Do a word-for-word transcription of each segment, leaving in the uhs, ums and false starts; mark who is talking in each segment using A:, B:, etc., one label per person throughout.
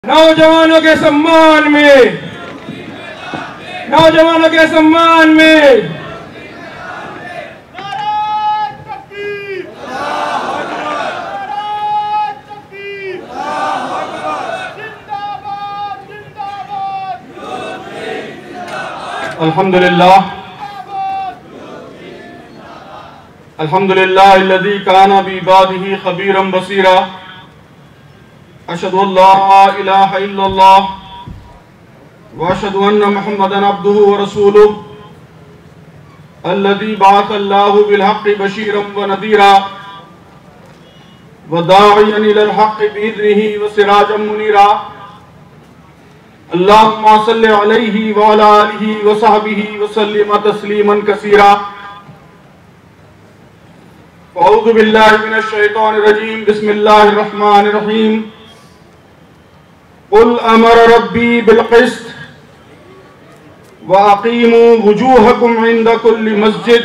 A: नौजवानों के सम्मान में नौजवानों के सम्मान में अल्हम्दुलिल्लाह अल्हम्दुलिल्लाह अल्लज़ी काना बिइबादिही खबीरन बसीरा अशहदु अल्ला इलाहा इल्लल्लाह व अशहदु अन्ना मुहम्मदन अब्दुहु व रसूलुहु अल्लज़ी बअसल्लाहु बिल हक़्क़ि बशीरन व नज़ीरा व दाइयन इलल हक़्क़ि बिइज़निही व सिराजन मुनीरा अल्लाहुम्मा सल्लि अलैहि व अला आलिहि व सहबिहि व सल्लिम तस्लीमन कसीरा। अऊज़ु बिल्लाहि मिनश शैतानिर रजीम बिस्मिल्लाहिर रहमानिर रहीम। कुल अमर रब्बी बिल क़िस्त व अक़ीमू वुजूहकुम इंद कुल्लि मस्जिद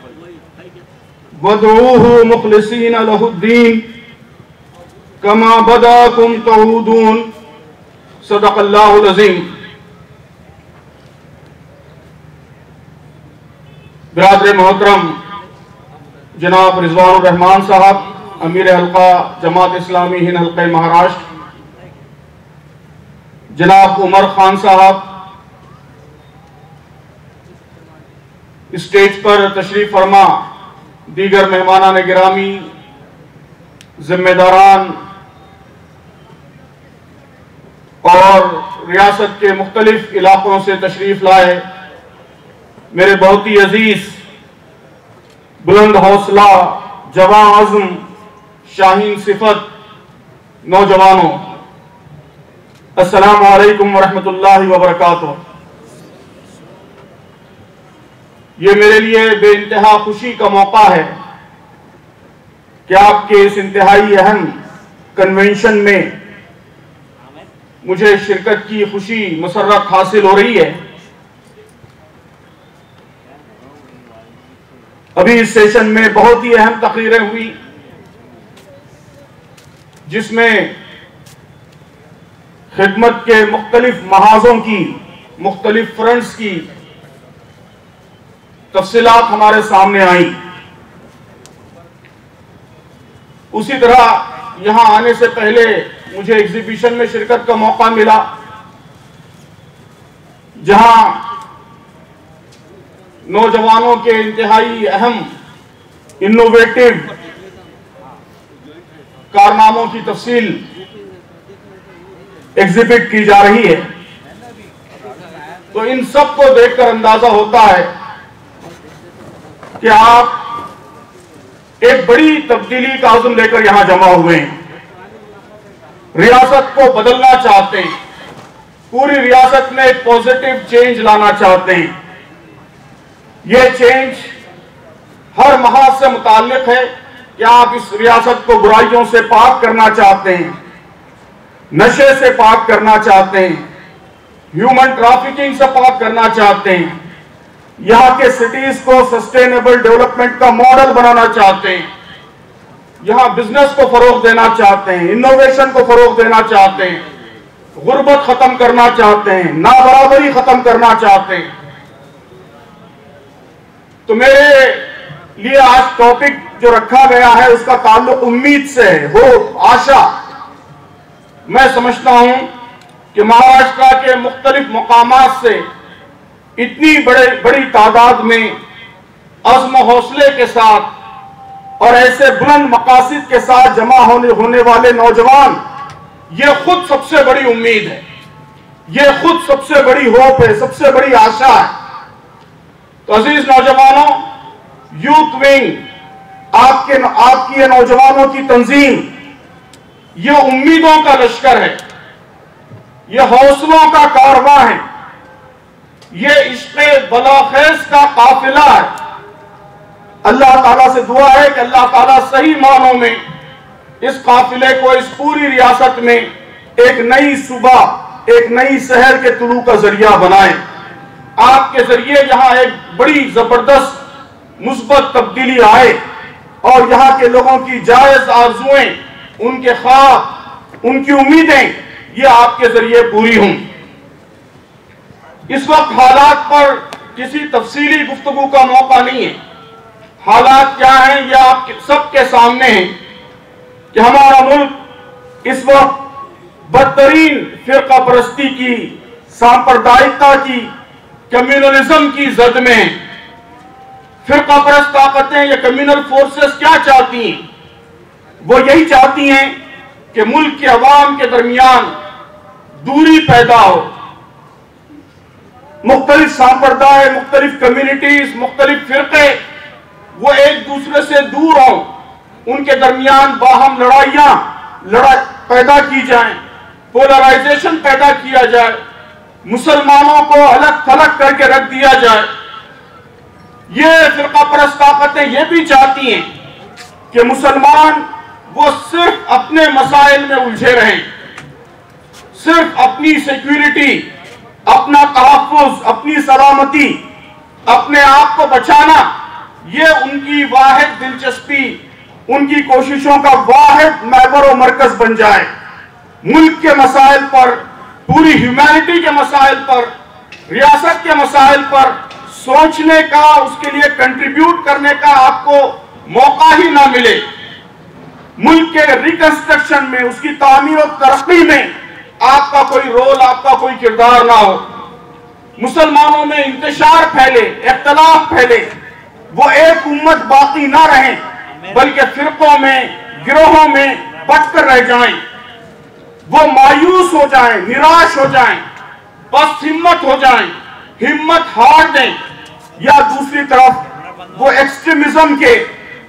A: वदऊहु मुख़लिसीन लहुद्दीन कमा बदाकुम तऊदून। सदक़ल्लाहुल अज़ीम। बिरादर मोहतरम जनाब रिज़वानुर रहमान साहब, अमीर हल्का जमात इस्लामी हिंद हल्का महाराष्ट्र, जनाब उमर खान साहब, स्टेज पर तशरीफ फरमा दीगर मेहमानान गिरामी, जिम्मेदारान और रियासत के मुख्तलिफ इलाकों से तशरीफ लाए मेरे बहुत ही अजीज, बुलंद हौसला, जवां आज़म, शाहीन सिफत नौजवानों, अस्सलामु अलैकुम वरहमतुल्लाहि वबरकातुहू। ये मेरे लिए बेइंतहा खुशी का मौका है कि आपके इस इंतहाई अहम कन्वेंशन में मुझे शिरकत की खुशी मुसर्रत हासिल हो रही है। अभी इस सेशन में बहुत ही अहम तकरीरें हुई जिसमें खिदमत के मुख्तलिफ महाजों की, मुख्तलिफ फ्रंट्स की तफसीलात हमारे सामने आई। उसी तरह यहां आने से पहले मुझे एग्जीबिशन में शिरकत का मौका मिला जहां नौजवानों के इंतहाई अहम इनोवेटिव कारनामों की तफसील एग्जिबिट की जा रही है। तो इन सब को देखकर अंदाजा होता है कि आप एक बड़ी तब्दीली का आज़म लेकर यहां जमा हुए हैं, रियासत को बदलना चाहते हैं, पूरी रियासत में एक पॉजिटिव चेंज लाना चाहते हैं। यह चेंज हर महाज से मुताल्लिक है कि आप इस रियासत को बुराइयों से पाक करना चाहते हैं, नशे से पाक करना चाहते हैं, ह्यूमन ट्रैफिकिंग से पाक करना चाहते हैं, यहां के सिटीज को सस्टेनेबल डेवलपमेंट का मॉडल बनाना चाहते हैं, यहां बिजनेस को फरोग देना चाहते हैं, इनोवेशन को फरोग देना चाहते हैं, गुर्बत खत्म करना चाहते हैं, नाबराबरी खत्म करना चाहते हैं। तो मेरे लिए आज टॉपिक जो रखा गया है उसका ताल्लुक उम्मीद से है, होप, आशा। मैं समझता हूं कि महाराष्ट्र के मुख्तलिफ मकामात से इतनी बड़े बड़ी तादाद में अज़्म हौसले के साथ और ऐसे बुलंद मकासिद के साथ जमा होने होने वाले नौजवान, ये खुद सबसे बड़ी उम्मीद है, ये खुद सबसे बड़ी होप है, सबसे बड़ी आशा है। तो अजीज नौजवानों, यूथ विंग, आपके आपकी ये नौजवानों की तंजीम, ये उम्मीदों का लश्कर है, ये हौसलों का कारवां है, ये इश्क़े बलाखेज़ का काफिला है। अल्लाह ताला से दुआ है कि अल्लाह ताला सही मानों में इस काफिले को, इस पूरी रियासत में एक नई सुबह, एक नई शहर के तुलू का जरिया बनाए। आपके जरिए यहां एक बड़ी जबरदस्त मुस्बत तब्दीली आए और यहां के लोगों की जायज आरजुएं, उनके ख्वाब, उनकी उम्मीदें ये आपके जरिए पूरी हों। इस वक्त हालात पर किसी तफसीली गुफ्तगू का मौका नहीं है। हालात क्या हैं यह आप सबके सामने हैं कि हमारा मुल्क इस वक्त बदतरीन फिरका परस्ती की, सांप्रदायिकता की, कम्युनलिज्म की जद में है। फिरका परस्त ताकतें या कम्युनल फोर्सेस क्या चाहती हैं? वो यही चाहती हैं कि मुल्क के अवाम के दरमियान दूरी पैदा हो, मुख्तलिफ सांप्रदाय, मुख्तलिफ कम्युनिटीज, मुख्तलिफ फिरके वो एक दूसरे से दूर हों, उनके दरमियान बाहम लड़ाइयां लड़ाई पैदा की जाएं, पोलराइजेशन पैदा किया जाए, मुसलमानों को अलग थलग करके रख दिया जाए। ये फिरका परस्त ताकतें ये भी चाहती हैं कि मुसलमान वो सिर्फ अपने मसाइल में उलझे रहें, सिर्फ अपनी सिक्योरिटी, अपना तहफ्फुज, अपनी सलामती, अपने आप को बचाना, ये उनकी वाहिद दिलचस्पी, उनकी कोशिशों का वाहिद महवर और मरकज बन जाए। मुल्क के मसाइल पर, पूरी ह्यूमैनिटी के मसाइल पर, रियासत के मसाइल पर सोचने का, उसके लिए कंट्रीब्यूट करने का आपको मौका ही ना मिले। मुल्क के रिकंस्ट्रक्शन में, उसकी तामीर और तरक्की में आपका कोई रोल, आपका कोई किरदार ना हो। मुसलमानों में इंतशार फैले, इख्तलाफ फैले, वो एक उम्मत बाकी ना रहे, बल्कि फिरकों में, गिरोहों में बंटकर रह जाएं, वो मायूस हो जाएं, निराश हो जाएं, बस हिम्मत हो जाएं, हिम्मत हार दें, या दूसरी तरफ वो एक्सट्रीमिज्म के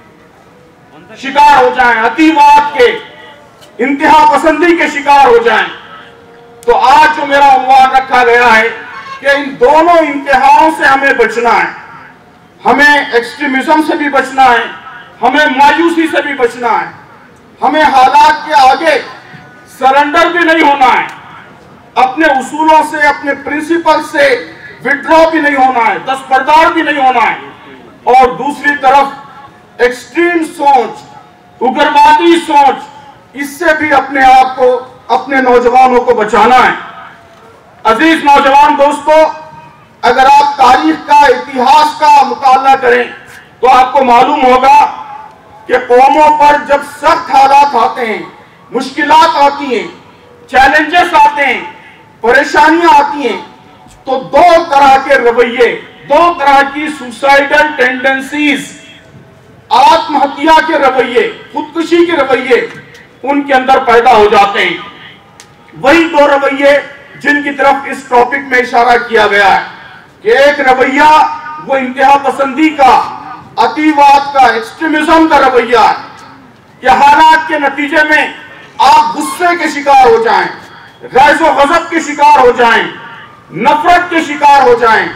A: शिकार हो जाएं, अतिवाद के, इंतहा पसंदी के शिकार हो जाएं। तो आज जो मेरा उन्वान रखा गया है कि इन दोनों इंतहाओं से हमें बचना है। हमें एक्सट्रीमिज्म से भी बचना है, हमें मायूसी से भी बचना है, हमें हालात के आगे सरेंडर भी नहीं होना है, अपने उसूलों से, अपने प्रिंसिपल से विड्रॉ भी नहीं होना है, दस्तबरदार भी नहीं होना है। और दूसरी तरफ एक्सट्रीम सोच, उग्रवादी सोच, इससे भी अपने आप को, अपने नौजवानों को बचाना है। अजीज नौजवान दोस्तों, अगर आप तारीख का, इतिहास का मुताला करें तो आपको मालूम होगा कि कौमों पर जब सख्त हालात आते हैं, मुश्किलात आती हैं, चैलेंजेस आते हैं, परेशानियां आती हैं, तो दो तरह के रवैये, दो तरह की सुसाइडल टेंडेंसीज, आत्महत्या के रवैये, खुदकुशी के रवैये उनके अंदर पैदा हो जाते हैं। वही दो रवैये जिनकी तरफ इस टॉपिक में इशारा किया गया है कि एक रवैया वो इंतहा पसंदी का, अतिवाद का, एक्सट्रीमिज्म का रवैया है कि हालात के नतीजे में आप गुस्से के शिकार हो जाएं, गैज़ो गज़ब के शिकार हो जाएं, नफरत के शिकार हो जाएं,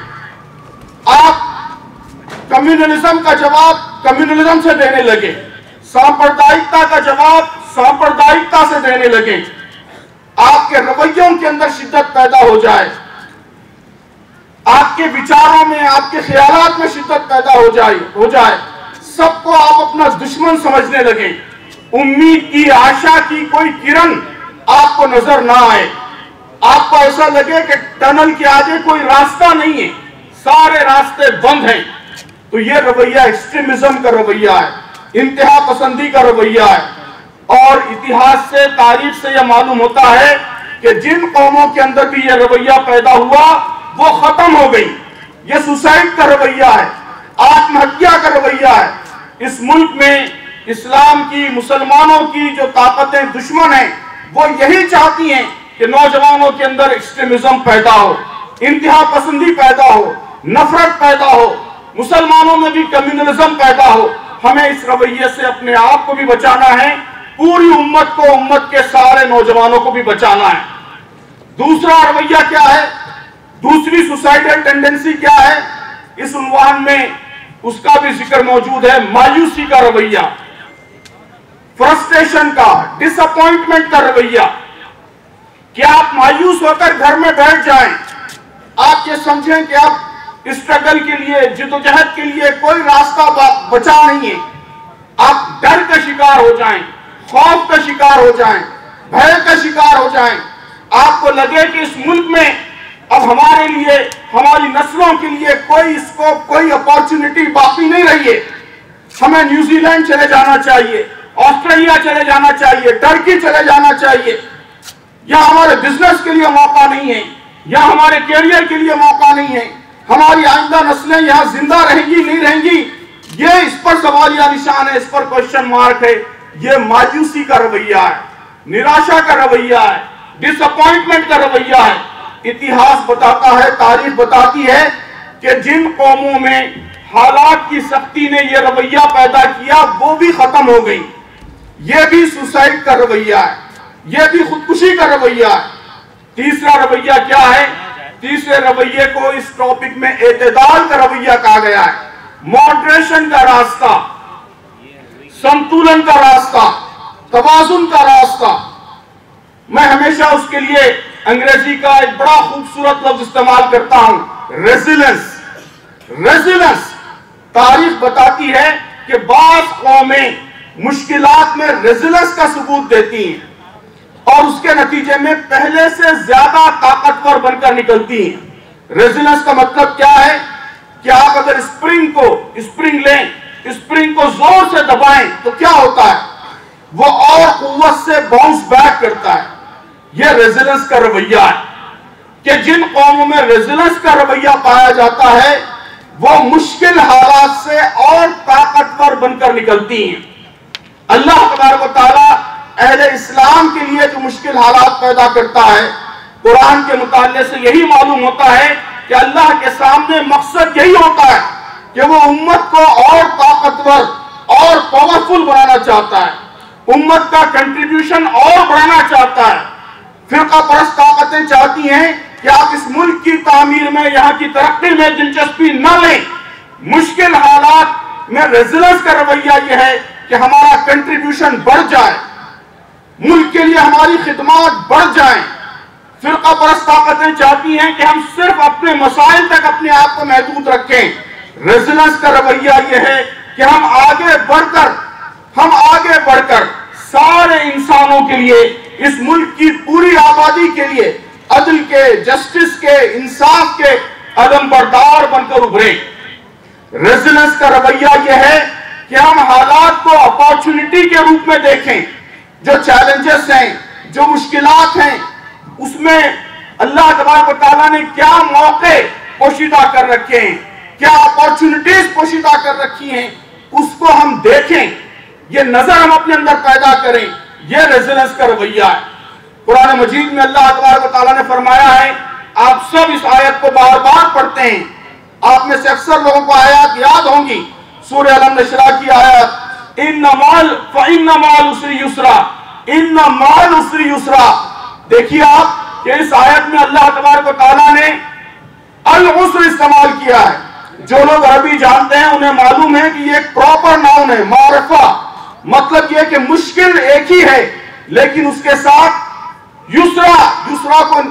A: आप कम्युनलिज्म का जवाब कम्युनलिज्म से देने लगे, सांप्रदायिकता का जवाब सांप्रदायिकता से देने लगे, आपके रवैयों के अंदर शिद्दत पैदा हो जाए, आपके विचारों में, आपके ख्यालात में शिद्दत पैदा हो जाए हो जाए सबको आप अपना दुश्मन समझने लगे, उम्मीद की, आशा की कोई किरण आपको नजर ना आए, आपको ऐसा लगे कि टनल के आगे कोई रास्ता नहीं है, सारे रास्ते बंद हैं। तो यह रवैया एक्सट्रीमिज्म का रवैया है, इंतहा पसंदी का रवैया है। और इतिहास से, तारीख से यह मालूम होता है कि जिन कौमों के अंदर भी यह रवैया पैदा हुआ वो खत्म हो गई। यह सुसाइड का रवैया है, आत्महत्या का रवैया है। इस मुल्क में इस्लाम की, मुसलमानों की जो ताकतें दुश्मन हैं, वो यही चाहती हैं कि नौजवानों के अंदर एक्सट्रीमिज्म पैदा हो, इंतहा पसंदी पैदा हो, नफरत पैदा हो, मुसलमानों में भी कम्युनलिज्म पैदा हो। हमें इस रवैये से अपने आप को भी बचाना है, पूरी उम्मत को, उम्मत के सारे नौजवानों को भी बचाना है। दूसरा रवैया क्या है, दूसरी सुसाइडल टेंडेंसी क्या है, इस उन्वान में उसका भी जिक्र मौजूद है, मायूसी का रवैया, फ्रस्ट्रेशन का, डिसअपॉइंटमेंट का रवैया। क्या आप मायूस होकर घर में बैठ जाएं, आप ये समझें कि आप स्ट्रगल के लिए, जिद्दोजहद के लिए कोई रास्ता बचा नहीं है, आप डर का शिकार हो जाएं, खौफ का शिकार हो जाएं, भय का शिकार हो जाएं, आपको लगे कि इस मुल्क में अब हमारे लिए, हमारी नस्लों के लिए कोई स्कोप, कोई अपॉर्चुनिटी बाकी नहीं रही है, हमें न्यूजीलैंड चले जाना चाहिए, ऑस्ट्रेलिया चले जाना चाहिए, टर्की चले जाना चाहिए, यह हमारे बिजनेस के लिए मौका नहीं है, यह हमारे कैरियर के लिए मौका नहीं है, हमारी आइंदा नस्लें यहां जिंदा रहेंगी नहीं रहेंगी, ये इस पर सवालिया निशान है, इस पर क्वेश्चन मार्क है। ये मायूसी का रवैया है, निराशा का रवैया है, डिसअपॉइंटमेंट का रवैया है। इतिहास बताता है, तारीख बताती है कि जिन कौमों में हालात की सख्ती ने यह रवैया पैदा किया वो भी खत्म हो गई। यह भी सुसाइड का रवैया है, यह भी खुदकुशी का रवैया है। तीसरा रवैया क्या है? तीसरे रवैये को इस टॉपिक में एतदाल का रवैया कहा गया है, मॉडरेशन का रास्ता, संतुलन का रास्ता, तवाजुन का रास्ता। मैं हमेशा उसके लिए अंग्रेजी का एक बड़ा खूबसूरत लफ्ज इस्तेमाल करता हूं, रेजिलेंस। रेजिलेंस तारीख बताती है कि बास कौमें मुश्किलात में रेजिलेंस का सबूत देती हैं और उसके नतीजे में पहले से ज्यादा ताकतवर बनकर निकलती हैं। रेजिलेंस का मतलब क्या है कि आप अगर स्प्रिंग को स्प्रिंग लें, स्प्रिंग को जोर से दबाएं तो क्या होता है? वो और कुव्वत से बाउंस बैक करता है। यह रेजिलेंस का रवैया है कि जिन कौमों में रेजिलेंस का रवैया पाया जाता है वो मुश्किल हालात से और ताकतवर बनकर निकलती हैं। अल्लाह तबारक व तआला अहले इस्लाम के लिए जो मुश्किल हालात पैदा करता है, कुरान के मुताले से यही मालूम होता है कि अल्लाह के सामने मकसद यही होता है कि वो उम्मत को और ताकतवर और पावरफुल बनाना चाहता है, उम्मत का कंट्रीब्यूशन और बढ़ाना चाहता है। फिरका परस्त ताकतें चाहती हैं कि आप इस मुल्क की तामीर में, यहाँ की तरक्की में दिलचस्पी न लें। मुश्किल हालात में रेजिलेंस का रवैया यह है कि हमारा कंट्रीब्यूशन बढ़ जाए, मुल्क के लिए हमारी खिदमत बढ़ जाए। फिरका परस्त ताकतें चाहती हैं कि हम सिर्फ अपने मसाइल तक अपने आप को महदूद रखें। रेजिलेंस का रवैया यह है कि हम आगे बढ़कर हम आगे बढ़कर सारे इंसानों के लिए, इस मुल्क की पूरी आबादी के लिए अदल के, जस्टिस के, इंसाफ के अदम बरदार बनकर उभरे। रेजिलेंस का रवैया यह है कि हम हालात को अपॉर्चुनिटी के रूप में देखें। जो चैलेंजेस हैं, जो मुश्किलात हैं, उसमें अल्लाह तबारक व तआला ने क्या मौके पोशीदा कर रखे हैं, क्या अपॉर्चुनिटीज पोशीदा कर रखी हैं, उसको हम देखें, ये नजर हम अपने अंदर पैदा करें। यह रेजिलेंस का रवैया है। कुरान मजीद में अल्लाह तबारक व तआला ने फरमाया है, आप सब इस आयत को बार बार पढ़ते हैं, आप में से अक्सर लोगों को आयत याद होंगी, सूरह अलम नशरा की आयत, इन्ना माल फइन्ना माल उसरी युसरा, इन्ना माल उसरी युसरा। देखिए आप कि इस आयत में अल्लाह तबारक व तआला ने अल उस्र इस्तेमाल किया है। जो लोग अरबी जानते हैं उन्हें मालूम है कि ये एक प्रॉपर नाउन है, मारिफा, मतलब यह कि मुश्किल एक ही है लेकिन उसके साथ युसरा, युसरा को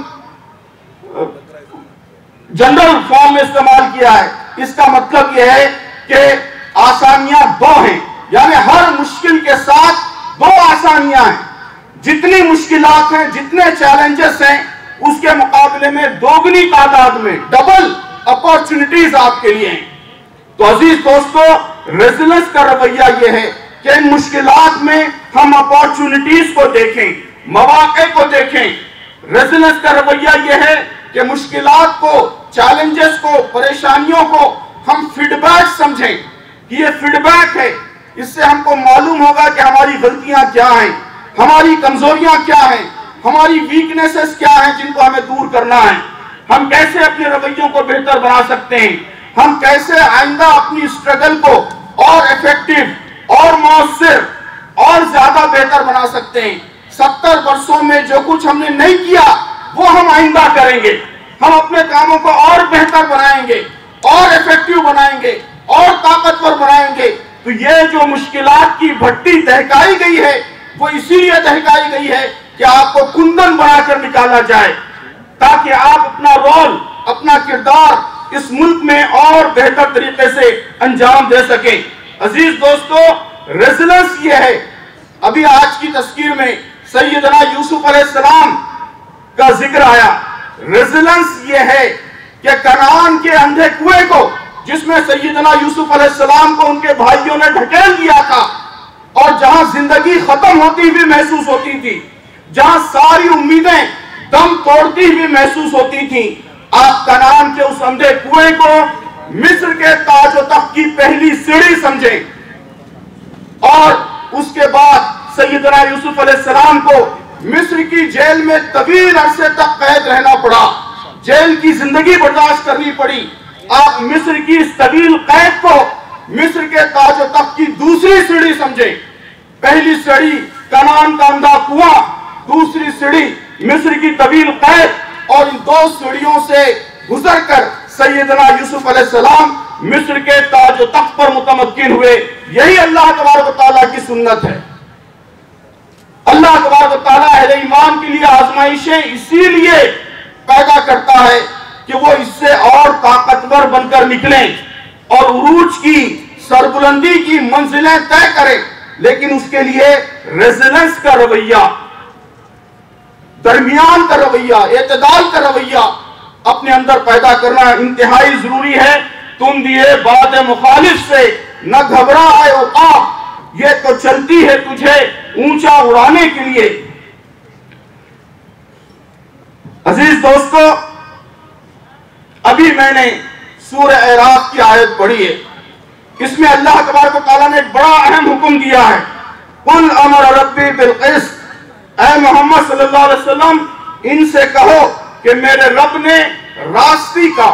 A: जनरल फॉर्म में इस्तेमाल किया है। इसका मतलब यह है कि आसानियां दो हैं, यानी हर मुश्किल के साथ दो आसानियां हैं। जितनी मुश्किलात हैं, जितने चैलेंजेस हैं, उसके मुकाबले में दोगुनी तादाद में डबल अपॉर्चुनिटीज आपके लिए हैं। तो अजीज दोस्तों, रेजिलेंस का रवैया यह है कि इन मुश्किलात में हम अपॉर्चुनिटीज को देखें, मौके को देखें। रेजिलेंस का रवैया यह है कि मुश्किलात को, चैलेंजेस को, परेशानियों को हम फीडबैक समझें कि ये फीडबैक है। इससे हमको मालूम होगा कि हमारी गलतियां क्या हैं, हमारी कमजोरियां क्या हैं, हमारी वीकनेसेस क्या हैं जिनको हमें दूर करना है। हम कैसे अपने रवैयों को बेहतर बना सकते हैं, हम कैसे आइंदा अपनी स्ट्रगल को और इफेक्टिव और मौसर और ज्यादा बेहतर बना सकते हैं। सत्तर वर्षों में जो कुछ हमने नहीं किया वो हम आइंदा करेंगे। हम अपने कामों को और बेहतर बनाएंगे और इफेक्टिव बनाएंगे और ताकतवर बनाएंगे। तो ये जो मुश्किलात की भट्टी दहकाई गई है वो इसीलिए दहकाई गई है कि आपको कुंदन बनाकर निकाला जाए ताकि आप अपना रोल, अपना किरदार इस मुल्क में और बेहतर तरीके से अंजाम दे सके। अजीज दोस्तों, रेजिलेंस ये है, अभी आज की तस्कीर में सैयदना यूसुफ अलैहिस्सलाम का जिक्र आया। रेजिलेंस ये है कि कनान के अंधे कुएं को, जिसमें सैयदना यूसुफ अलैहिस्सलाम को उनके भाइयों ने ढकेल दिया था, और जहां जिंदगी खत्म होती हुई महसूस होती थी, जहां सारी उम्मीदें दम तोड़ती हुई महसूस होती थी, आप कनान के उस अंधे कुएं को मिस्र के ताज व तख्त की पहली सीढ़ी समझें। और उसके बाद सैयदना यूसुफ अलैहिस्सलाम को मिस्र की जेल में तवील अरसे तक कैद रहना पड़ा, जेल की जिंदगी बर्दाश्त करनी पड़ी। आप मिस्र की इस तवील कैद को मिस्र के ताज व तख्त की दूसरी सीढ़ी समझें। पहली सीढ़ी कनान का अंधा कुआं, दूसरी सीढ़ी मिस्र की तवील कैद, और इन दो सीढ़ियों से गुजरकर सैयदना यूसुफ अलैहिस्सलाम मिस्र के ताज व तख्त पर मुतमक्किन हुए। यही अल्लाह तबारक व तआला की सुन्नत है। अल्लाह तबारक व तआला अहले ईमान के लिए आजमाइशें इसीलिए पैदा करता है कि वो इससे और ताकतवर बनकर निकलें और उरूज की, सरबुलंदी की मंजिलें तय करें। लेकिन उसके लिए रेजिलेंस का रवैया, दरमियान का रवैया, एतदाल का रवैया अपने अंदर पैदा करना इंतहाई जरूरी है। तुम दिए बात मुखालिफ से न घबरा है औकाफ, ये तो चलती है तुझे ऊंचा उड़ाने के लिए। अजीज दोस्तों, अभी मैंने सूरह अराफ की आयत पढ़ी है। इसमें अल्लाह तबारक व तआला ने एक बड़ा अहम हुक्म दिया है। कुल अमर रब्बी बिल क़िस्त, ऐ मोहम्मद सल्लल्लाहु अलैहि वसल्लम इनसे कहो कि मेरे रब ने रास्ती का,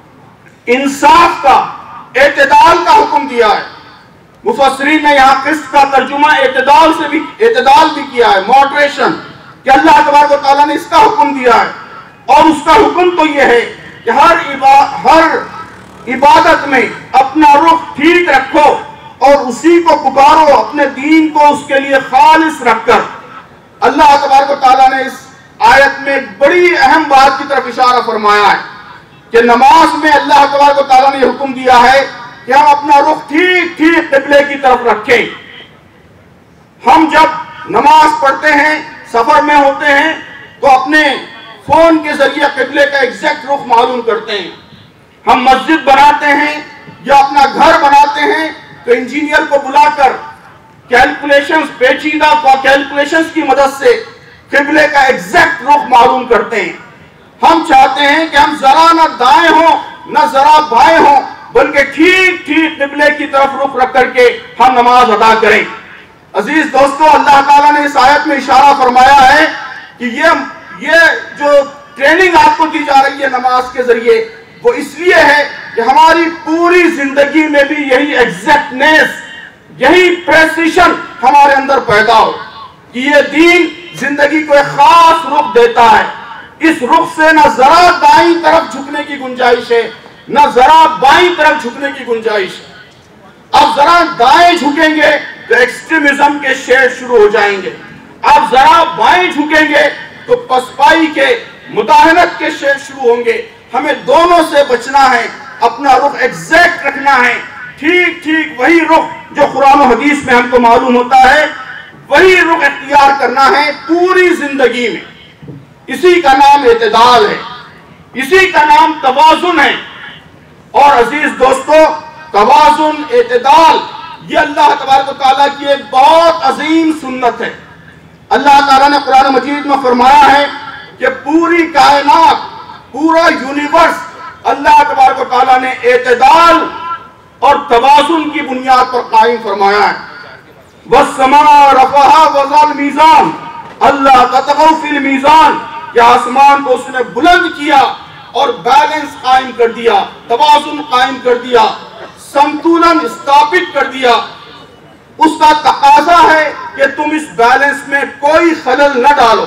A: इंसाफ का, एतदाल का हुक्म दिया है। मुफस्सिरीन ने यहाँ क़िस्त का तर्जुमा एतदाल से भी एतदाल भी किया है, मॉडरेशन, कि अल्लाह तबारक व तआला ने इसका हुक्म दिया है। और उसका हुक्म तो यह है कि हर इबा, हर इबादत में अपना रुख ठीक रखो और उसी को पुकारो, अपने दीन को उसके लिए खालिस रखकर। अल्लाह तबारक व तआला ने इस आयत में एक बड़ी अहम बात की तरफ इशारा फरमाया है कि नमाज में अल्लाह तबारक व तआला ने हुक्म दिया है कि हम अपना रुख ठीक ठीक क़िबले की तरफ रखें। हम जब नमाज पढ़ते हैं, सफर में होते हैं, तो अपने फोन के जरिए क़िबले का एग्जैक्ट रुख मालूम करते हैं। हम मस्जिद बनाते हैं या अपना घर बनाते हैं तो इंजीनियर को बुलाकर कैलकुलेशंस, पेचीदा कैलकुलेशंस की मदद से क़िबले का एग्जैक्ट रुख मालूम करते हैं। हम चाहते हैं कि हम जरा ना दाएं हो ना जरा बाएं हो, बल्कि ठीक ठीक क़िबले की तरफ रुख रख करके हम नमाज अदा करें। अजीज दोस्तों, अल्लाह ताला ने इस आयत में इशारा फरमाया है कि ये ये जो ट्रेनिंग आपको दी जा रही है नमाज के जरिए, वो इसलिए है कि हमारी पूरी जिंदगी में भी यही एग्जैक्टनेस, यही प्रेसिशन हमारे अंदर पैदा हो कि ये दीन जिंदगी को एक खास रुख देता है। इस रुख से न जरा दाईं तरफ झुकने की गुंजाइश है, न जरा बाईं तरफ झुकने की गुंजाइश है। अब जरा दाएं झुकेंगे तो एक्सट्रीमिज्म के शेर शुरू हो जाएंगे, अब जरा बाएं झुकेंगे तो पसपाई के, मुदाहनत के शेर शुरू होंगे। हमें दोनों से बचना है, अपना रुख एग्जैक्ट रखना है, ठीक ठीक वही रुख जो कुरान और हदीस में हमको मालूम होता है, वही रुख इख्तियार करना है पूरी जिंदगी में। इसी का नाम एतदाल है, इसी का नाम तवाजुन है। और अजीज दोस्तों, तवाजुन, एतदाल, ये अल्लाह तबारक व तआला की एक बहुत अजीम सुन्नत है। अल्लाह ताला ने कुरान मजीद में फरमाया है कि पूरी कायनात, पूरा यूनिवर्स अल्लाह तबारक व तआला ने एतदाल और तवाजुन की बुनियाद पर कायम फरमाया है। वस्समा रफ़अहा वज़ल मीज़ान, अल्लाह ततगौ फिल मीज़ान, कि आसमान को उसने बुलंद किया और बैलेंस कायम कर दिया, तवाजुन कायम कर दिया, संतुलन स्थापित कर दिया। उसका तकाजा है कि तुम इस बैलेंस में कोई खलल न डालो।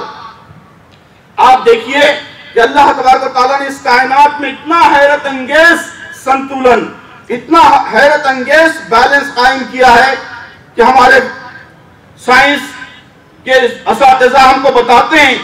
A: आप देखिए कि अल्लाह तबारक व तआला ने इस कायनात में इतना हैरत अंगेज संतुलन, इतना हैरत अंगेज बैलेंस कायम किया है कि हमारे साइंस के असातिज़ा हमको बताते हैं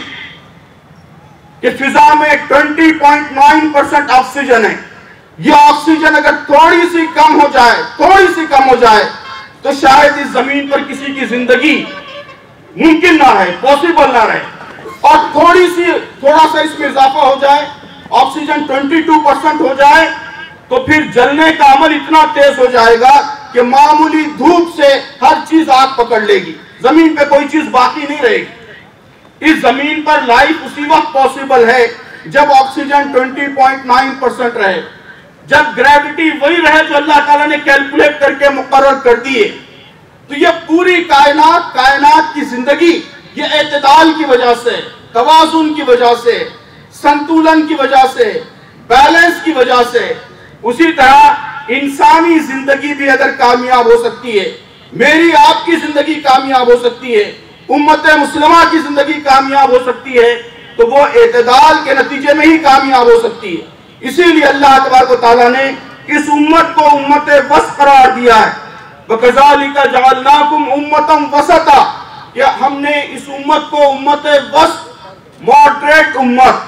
A: कि फिजा में बीस पॉइंट नौ परसेंट ऑक्सीजन है। ये ऑक्सीजन अगर थोड़ी सी कम हो जाए, थोड़ी सी कम हो जाए तो शायद इस जमीन पर किसी की जिंदगी मुमकिन ना रहे, पॉसिबल ना रहे। और थोड़ी सी थोड़ा सा इसमें इजाफा हो जाए, ऑक्सीजन बाईस परसेंट हो जाए, तो फिर जलने का अमल इतना तेज हो जाएगा कि मामूली धूप से हर चीज आग पकड़ लेगी, जमीन पे कोई चीज बाकी नहीं रहेगी। इस जमीन पर लाइफ उसी वक्त पॉसिबल है जब ऑक्सीजन बीस पॉइंट नौ परसेंट रहे, जब ग्रेविटी वही रहे जो अल्लाह ताला ने कैलकुलेट करके मुकर्रर कर दिए। तो ये पूरी कायनात कायनात की जिंदगी ये एतदाल की वजह से, तवाजुन की वजह से, संतुलन की वजह से, बैलेंस की वजह से। उसी तरह इंसानी जिंदगी भी अगर कामयाब हो सकती है, मेरी आपकी जिंदगी कामयाब हो सकती है, उम्मत मुस्लिमा की जिंदगी कामयाब हो सकती है, तो वो एतदाल के नतीजे में ही कामयाब हो सकती है। इसीलिए अल्लाह तबारक व तआला ने इस उम्मत को उम्मत वसत करार दिया है। वकज़ालिका जअलनाकुम उम्मतन वसता, कि हमने इस उम्मत को उम्मत वसत, मॉडरेट उम्मत,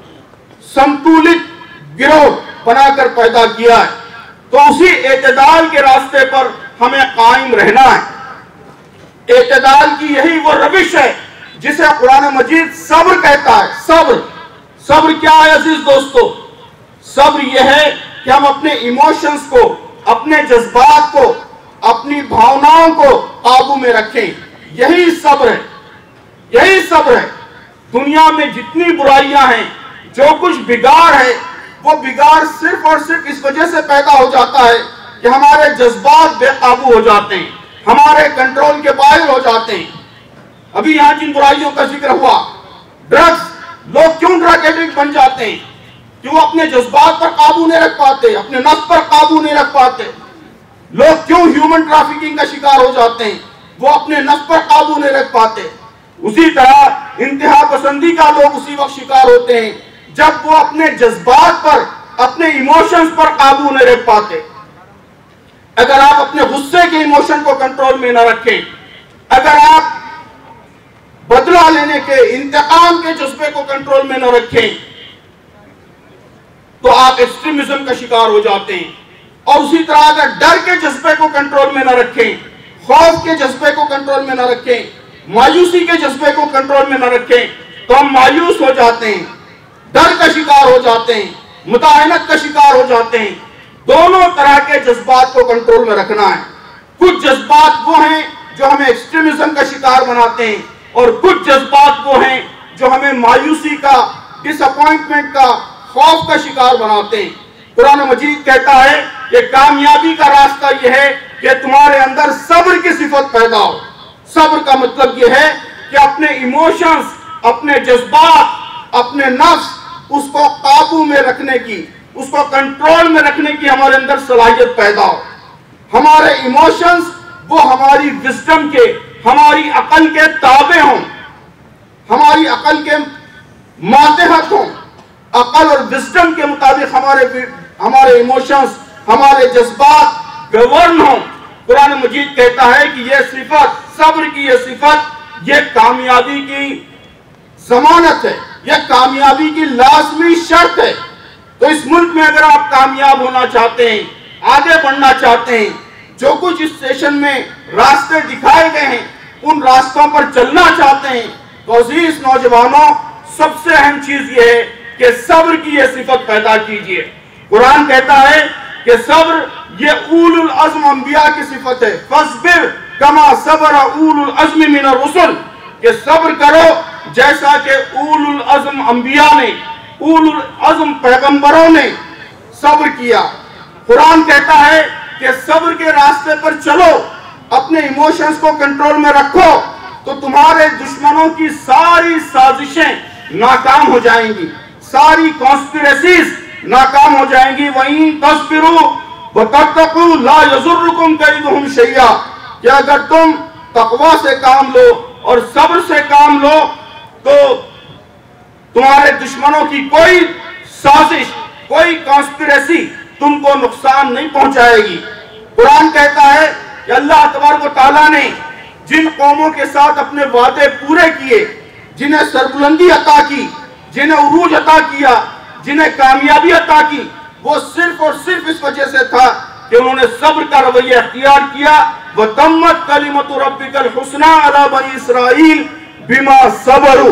A: संतुलित गिरोह बनाकर पैदा किया है। तो उसी एतदाल के रास्ते पर हमें कायम रहना है। एतदाल की यही वो रविश है जिसे कुरान मजीद सब्र कहता है। सब्र सब्र क्या है अजीज दोस्तों? सब्र यह है कि हम अपने इमोशंस को, अपने जज्बात को, अपनी भावनाओं को काबू में रखें। यही सब्र है, यही सब्र है। दुनिया में जितनी बुराइयां हैं, जो कुछ बिगाड़ है, वो बिगाड़ सिर्फ और सिर्फ इस वजह से पैदा हो जाता है कि हमारे जज्बात बेकाबू हो जाते हैं, हमारे कंट्रोल के बाहर हो जाते हैं। अभी यहां जिन बुराइयों का जिक्र हुआ, ड्रग्स, लोग क्यों ड्रग एडिक्ट बन जाते हैं? कि वो अपने जज्बात पर काबू नहीं रख पाते, अपने नफ्स पर काबू नहीं रख पाते। लोग क्यों ह्यूमन ट्रैफिकिंग का शिकार हो जाते हैं? वो अपने नफ्स पर काबू नहीं रख पाते। उसी तरह इंतहा पसंदी का लोग उसी वक्त शिकार होते हैं जब वो अपने जज्बात पर, अपने इमोशंस पर काबू नहीं रख पाते। अगर आप अपने गुस्से के इमोशन को कंट्रोल में न रखें, अगर आप बदला लेने के, इंतकाम के जज्बे को कंट्रोल में न रखें, तो आप एक्सट्रीमिज्म का शिकार हो जाते हैं। और उसी तरह अगर डर के जज्बे को कंट्रोल में न रखें, खौफ के जज्बे को कंट्रोल में न रखें, मायूसी के जज्बे को कंट्रोल में न रखें, तो हम मायूस हो जाते हैं, डर का शिकार हो जाते हैं, मुतायनत का शिकार हो जाते हैं। दोनों तरह के जज्बात को कंट्रोल में रखना है। कुछ जज्बात वो हैं जो हमें एक्सट्रीमिज्म का शिकार बनाते हैं, और कुछ जज्बात वो हैं जो हमें मायूसी का, डिसअपॉइंटमेंट का, खौफ का शिकार बनाते हैं। कुरान मजीद कहता है कि कामयाबी का रास्ता यह है कि तुम्हारे अंदर सब्र की सिफत पैदा हो। सब्र का मतलब यह है कि अपने इमोशंस, अपने जज्बात, अपने नफ्स, उसको काबू में रखने की, उसको कंट्रोल में रखने की हमारे अंदर सलाहियत पैदा हो। हमारे इमोशंस वो हमारी विजडम के, हमारी अकल के ताबे हों, हमारी अकल के मातहत हों। अकल और विजडम के मुताबिक हमारे हमारे इमोशंस, हमारे जज्बात गवर्न हों। कुरान मजीद कहता है कि यह सिफत, सब्र की यह सिफत, यह कामयाबी की जमानत है, यह कामयाबी की लाजमी शर्त है। तो इस मुल्क में अगर आप कामयाब होना चाहते हैं, आगे बढ़ना चाहते हैं, जो कुछ इस सेशन में रास्ते दिखाए गए हैं, उन रास्तों पर चलना चाहते हैं, तो अजीज नौजवानों, सबसे अहम चीज यह है कि सब्र की यह सिफत पैदा कीजिए। कुरान कहता है कि सब्र ये उलुल अज़्म अंबिया की सिफत है। फस्बिर कमा सबर उलुल अज़्म मिनर रुसुल, कि सब्र करो जैसा कि उलुल अज़्म अंबिया ने, उलुल अज़्म पैगंबरों ने सब्र किया। कुरान कहता है कि सब्र के रास्ते पर चलो, अपने इमोशंस को कंट्रोल में रखो, तो तुम्हारे दुश्मनों की सारी साजिशें नाकाम हो जाएंगी, सारी कॉन्स्पिरेसीज नाकाम हो जाएंगी। वहीं तस्बिरू व तत्तकू ला यज़ुर्रुकुम कैदुहुम शैया, कि अगर तुम तकवा से काम लो और सब्र से काम लो, तो तुम्हारे दुश्मनों की कोई साजिश, कोई कॉन्स्पिरेसी तुमको नुकसान नहीं पहुंचाएगी। कुरान कहता है कि अल्लाह तबारक व तआला ने जिन कौमों के साथ अपने वादे पूरे किए, जिन्हें सरबुलंदी अता की, जिन्हें उरूज अता किया, जिन्हें कामयाबी अता की, वो सिर्फ और सिर्फ इस वजह से था कि उन्होंने सब्र का रवैया अख्तियार किया। व तम्मत कलिमतु रब्बिकल हुस्ना अला बनी इसराइल बिमा सबरू,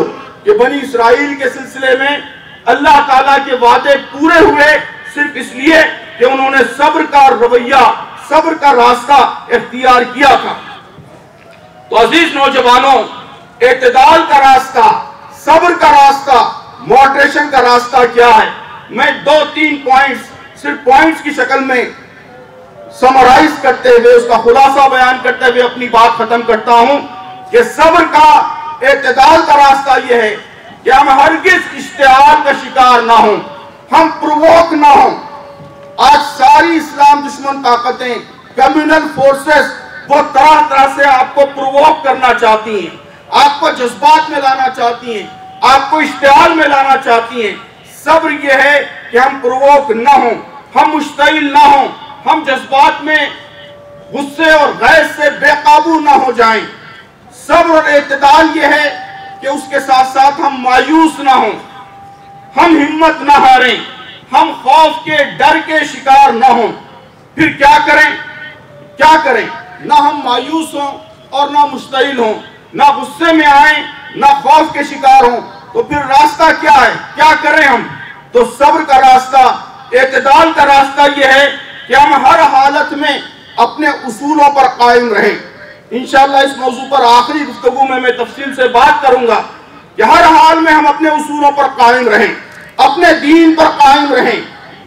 A: कि बनी इसराइल के सिलसिले में अल्लाह ताला के वादे पूरे हुए सिर्फ इसलिए कि उन्होंने सब्र का रवैया, सब्र का रास्ता इख्तियार किया था। तो अजीज नौजवानों, एतदाल का रास्ता, सब्र का रास्ता, मॉडरेशन का रास्ता क्या है? मैं दो तीन पॉइंट्स सिर्फ पॉइंट्स की शक्ल में समराइज करते हुए, उसका खुलासा बयान करते हुए अपनी बात खत्म करता हूं कि सब्र का, एतदाल का रास्ता यह है कि हम हरगिज इश्तिहाल का शिकार ना हो, हम प्रोवोक ना हो। आज सारी इस्लाम दुश्मन ताकतें, कम्युनल फोर्सेस, वो तरह तरह से आपको प्रोवोक करना चाहती हैं, आपको जज्बात में लाना चाहती हैं, आपको इश्तिहाल में लाना चाहती हैं। सब्र यह है कि हम प्रोवोक ना हो, हम मुश्तिल ना हो, हम जज्बात में गुस्से और गैर से बेकाबू ना हो जाएं। सब्र और एतदाल यह है कि उसके साथ साथ हम मायूस ना हो, हम हिम्मत ना हारें, हम खौफ के, डर के शिकार ना हो। फिर क्या करें? क्या करें? ना हम मायूस हों और ना मुश्तिल हों, ना गुस्से में आए, ना खौफ के शिकार हों। तो फिर रास्ता क्या है? क्या करें हम? तो सब्र का रास्ता, एतदाल का रास्ता यह है कि हम हर हालत में अपने उसूलों पर कायम रहें। इंशाअल्लाह इस मौजू पर आखिरी गुफ्तगू में मैं तफसील से बात करूंगा कि हर हाल में हम अपने उसूलों पर कायम रहें, अपने दीन पर कायम रहें,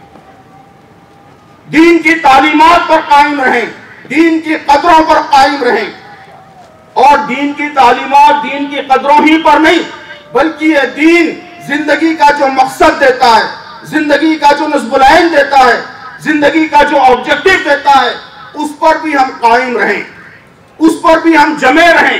A: दीन की तालीमात पर कायम रहें, दीन की कदरों पर कायम रहें। और दीन की तालीमात, दीन की कदरों ही पर नहीं, बल्कि यह दीन जिंदगी का जो मकसद देता है, जिंदगी का जो नज़्बुल-ऐन देता है, जिंदगी का जो ऑब्जेक्टिव देता है, उस पर भी हम कायम रहें, उस पर भी हम जमे रहें।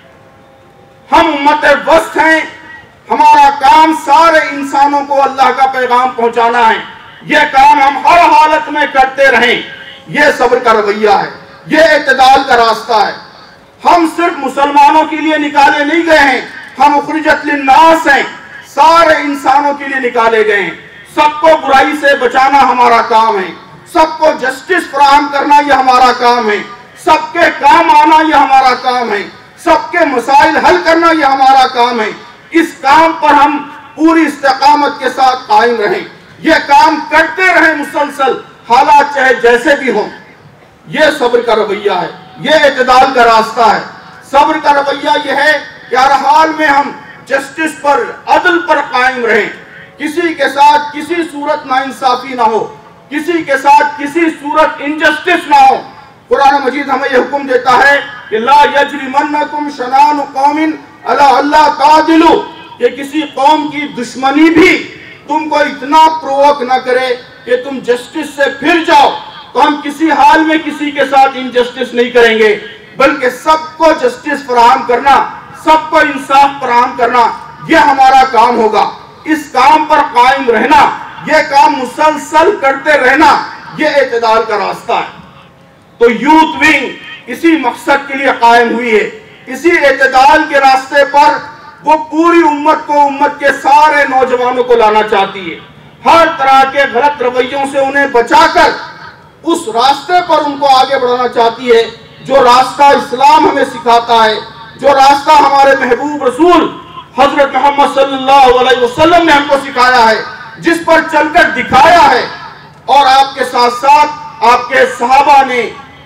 A: हम उम्मत वस्त हैं, हमारा काम सारे इंसानों को अल्लाह का पैगाम पहुंचाना है। यह काम हम हर हालत में करते रहें। यह सब्र का रवैया है, यह एतदाल का रास्ता है। हम सिर्फ मुसलमानों के लिए निकाले नहीं गए हैं, हम उखरिजत लिन्नास हैं, सारे इंसानों के लिए निकाले गए हैं। सबको बुराई से बचाना हमारा काम है, सबको जस्टिस फराहम करना यह हमारा काम है, सबके काम आना यह हमारा काम है, सबके मसाइल हल करना यह हमारा काम है। इस काम पर हम पूरी इस्तेकामत के साथ कायम रहें, यह काम करते रहें मुसलसल, हालात चाहे जैसे भी हों। यह सब्र का रवैया है, यह एतदाल का रास्ता है। सब्र का रवैया यह है कि हर हाल में हम जस्टिस पर, अदल पर कायम रहें, किसी के साथ किसी सूरत नाइंसाफी ना हो, किसी के साथ किसी सूरत इनजस्टिस ना हो। कुरान मजीद हमें यह हुक्म देता है कि ला यजरिमन्नकुम शनानु कौमिन अला अल्ला तादिलु, कि किसी कौम की दुश्मनी भी तुमको इतना प्रोवोक न करे कि तुम जस्टिस से फिर जाओ। तो हम किसी हाल में किसी के साथ इनजस्टिस नहीं करेंगे, बल्कि सबको जस्टिस फराहम करना, सबको इंसाफ फराहम करना, यह हमारा काम होगा। इस काम पर कायम रहना, यह काम मुसलसल करते रहना, यह एतदाल का रास्ता है। तो यूथ विंग इसी मकसद के लिए कायम हुई है। इसी एतदाल के रास्ते पर वो पूरी उम्मत को, उम्मत के सारे नौजवानों को लाना चाहती है। हर तरह के गलत रवैयों से उन्हें बचाकर उस रास्ते पर उनको आगे बढ़ाना चाहती है जो रास्ता इस्लाम हमें सिखाता है, जो रास्ता हमारे महबूब रसूल हजरत मोहम्मद सल्लल्लाहु अलैहि वसल्लम ने हमको सिखाया है, जिस पर चलकर दिखाया है। और आपके साथ साथ आपके सहाबा ने,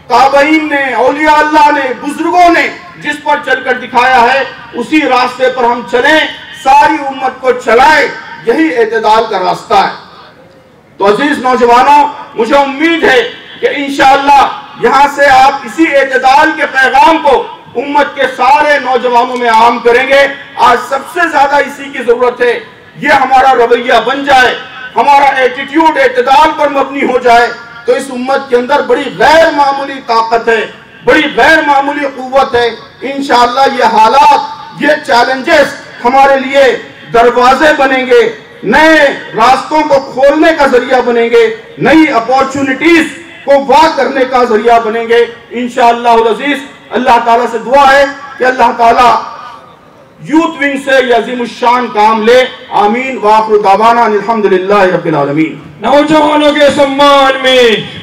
A: ताबईन ने, औलिया अल्लाह ने, बुजुर्गों ने जिस पर चलकर दिखाया है, उसी रास्ते पर हम चलें, सारी उम्मत को चलाएं। यही एतदाल का रास्ता है। तो अजीज नौजवानों, मुझे उम्मीद है कि इंशाअल्लाह यहाँ से आप इसी एतदाल के पैगाम को उम्मत के सारे नौजवानों में आम करेंगे। आज सबसे ज्यादा इसी की जरूरत है। ये हमारा रवैया बन जाए, हमारा एटीट्यूड एतदाल पर मबनी हो जाए, तो इस उम्मत के अंदर बड़ी गैर मामूली ताकत है, बड़ी गैर मामूली कुव्वत है। इंशाअल्लाह ये हालात, ये चैलेंजेस हमारे लिए दरवाजे बनेंगे, नए रास्तों को खोलने का जरिया बनेंगे, नई अपॉर्चुनिटीज को वाह करने का जरिया बनेंगे इंशाअल्लाह अज़ीज। अल्लाह ताला से दुआ है कि अल्लाह ताला यूथ विंग से ये अज़ीमुश्शान काम ले। आमीन। व आखिर दावाना अल्हम्दुलिल्लाहि रब्बिल आलमीन।
B: नौजवानों के सम्मान में